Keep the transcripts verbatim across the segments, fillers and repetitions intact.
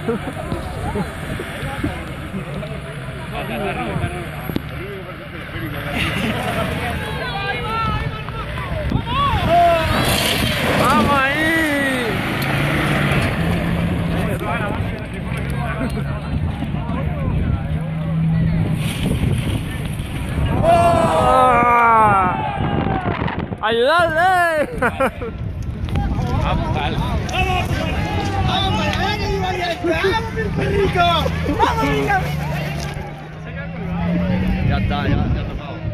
¡Vamos ahí! ¡Ayudarle! ¡Vamos! ¡Vamos para allá que iba a ir! ¡Vamos, mi perrito! ¡Vamos, venga! Ya está, ya, ya está pago.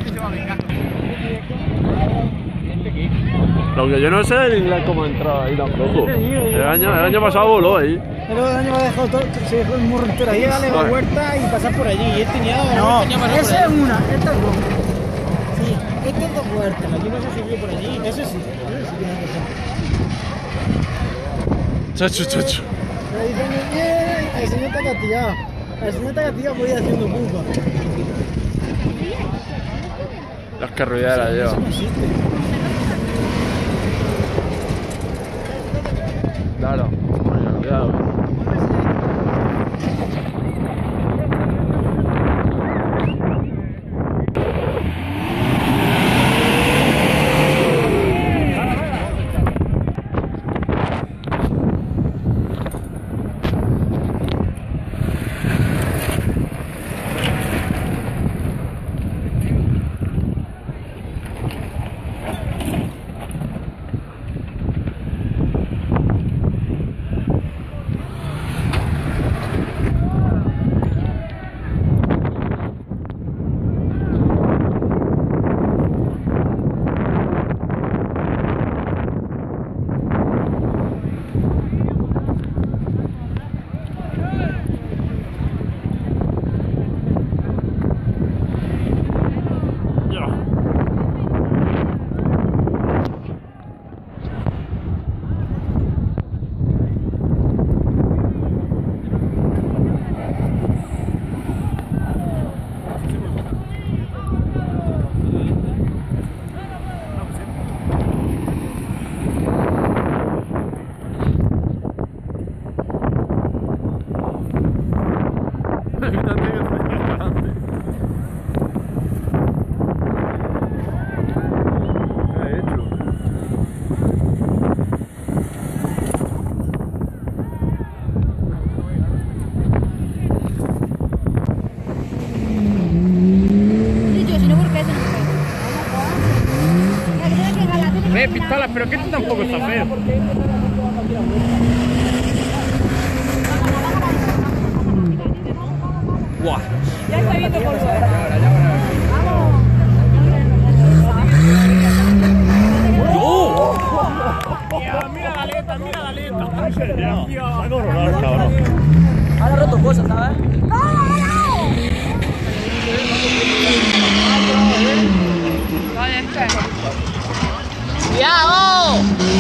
Lo que yo no sé el inglés cómo ha entrado ahí tampoco. El año, el año pasado voló ahí. Pero el año me ha dejado todo, se dejó el morro entero ahí. Darle la vuelta y pasar por allí. Y él tenía No, tenía más esa es una, esta es dos. Sí, esta es dos puertas. Aquí no se subió por allí. Eso sí. Eso sí tiene que ser. Chacho, chacho. Pero ahí también, bien, el señor está castigado. El señor está castigado por ir haciendo pupa. Las carrilleras Eso yo. no existe. Claro. Bueno, cuidado. Ve, pistolas, pero que esto tampoco está feo. ¡Guau! Ya está viendo por fuera. Mira la aleta, mira la aleta. Ahora roto cosas, ¿sabes? ¡Cuidado!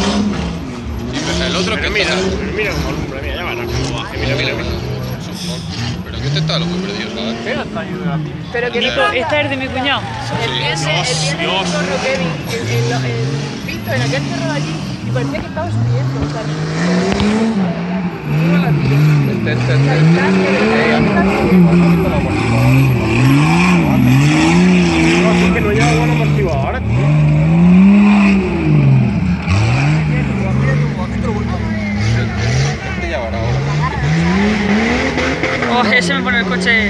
El otro que Mira, está... mira como alumbra, mira, ya va, no, como baje, mira, mira, mira. Pero que este está loco y perdido, ¿sabes? Pero que Nico, esta es de mi cuñado. El viernes, el viernes corro Kevin, el, el, el pinto en aquel cerro de allí y parecía que estaba subiendo. O sea, Este, este, este. No, así que no lleva buen amortiguador, tío. Este ya va ahora. oh, ese me pone el coche.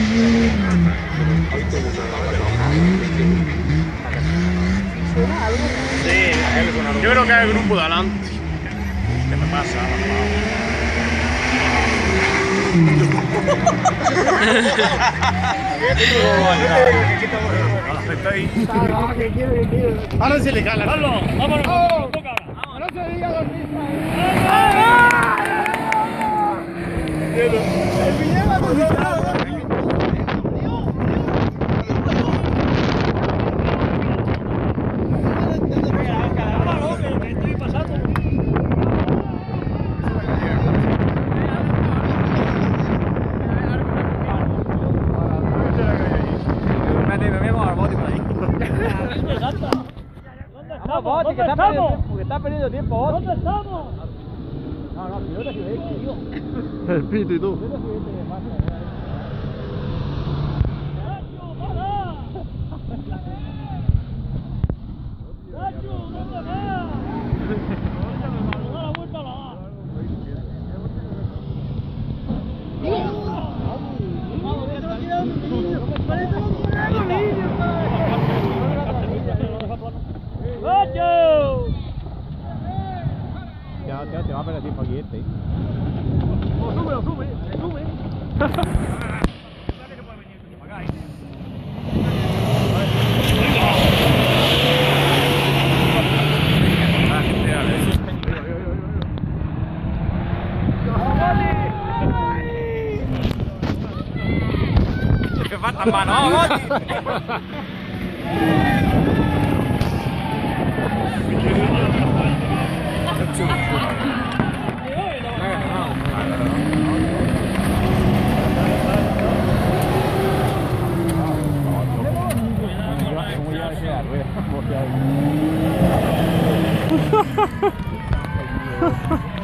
Sí, yo creo que es el grupo de adelante. ¿Qué te pasa? Ahora se le cala. ¡Vámonos! ¡Vámonos! ¡No se diga los mismos! ¡El pijama por los lados! ¿Dónde estamos? Porque está perdiendo tiempo. ¿Dónde estamos? No, no, si no te ayudé, tío. El pito y tú. Ya te va a perder tiempo aquí este. Sube, sube, sube. Que falta mano, vamos. ¿Cómo lleva ese la rueda?